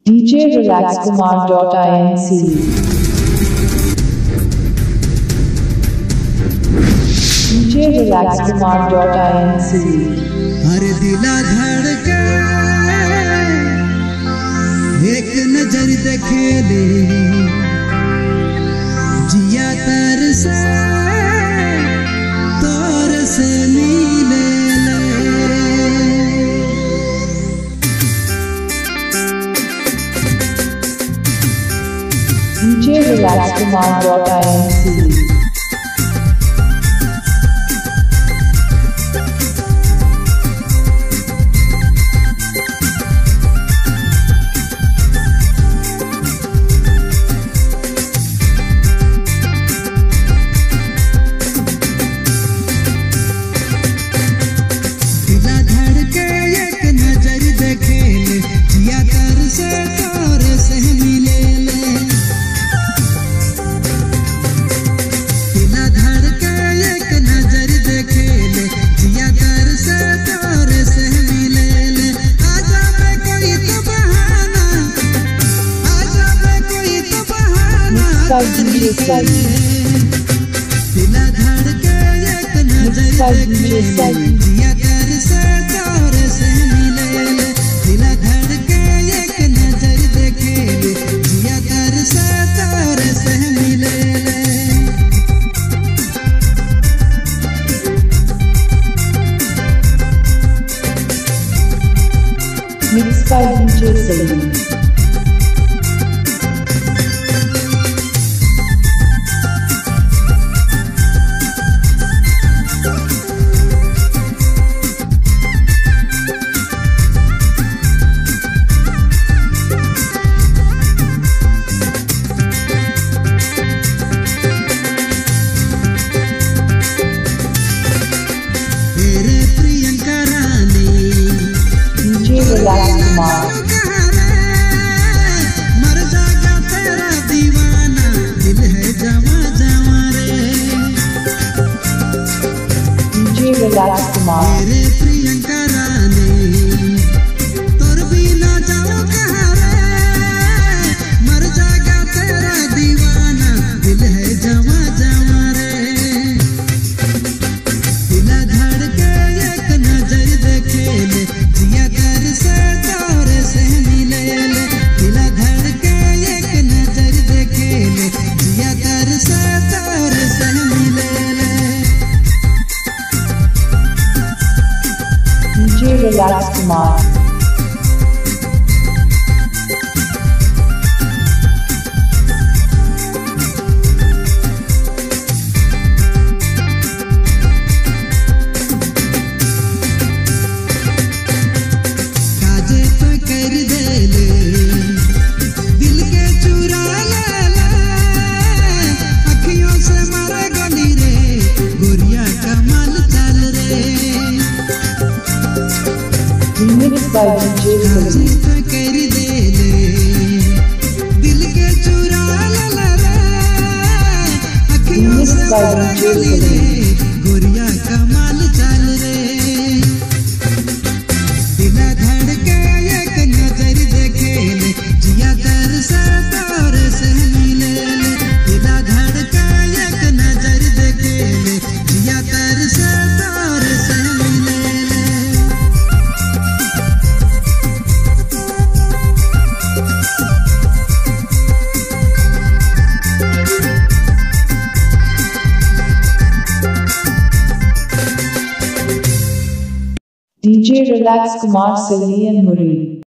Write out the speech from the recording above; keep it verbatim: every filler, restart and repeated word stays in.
D J Relax Kumar dot inc D J Relax Kumar dot inc हर दिला धड़के एक नजर देखे ले जिया तरसे तोर से मिले ले D J Relax Kumar dot inc दिला धड़के एक नजर देखे जिया कर से तोर से मिले दिला धड़के एक नजर देखे जिया कर से तोर से मिले Mixed by D J Salim. मर जाएगा तेरा दीवाना दिल है जवा जवा रे D J Relax Kumar मेरे प्रियंका रानी तोर भी ना जाओ कहाँ रे मर जाएगा तेरा दीवाना दिल है जवा जवा रे दिला धड़के एक नजर देखे ले जिया कर से D J Relax Kumar काजे तो कर दे ले दिल के चुरा ले ले अखियों से मारे गली रे गोरिया कमाल चल रे Remixed by D J Salim. कर दे ले दिल के चुरा ले ले अखियों से मारे गली रे गोरिया कमाल चल रे दिला धड़के एक नजर देखे ले जिया कर से तोर से मिले ले दिला धड़के एक नजर देखे ले जिया कर से तोर से मिले ले D J Relax Kumar Salim and Muri.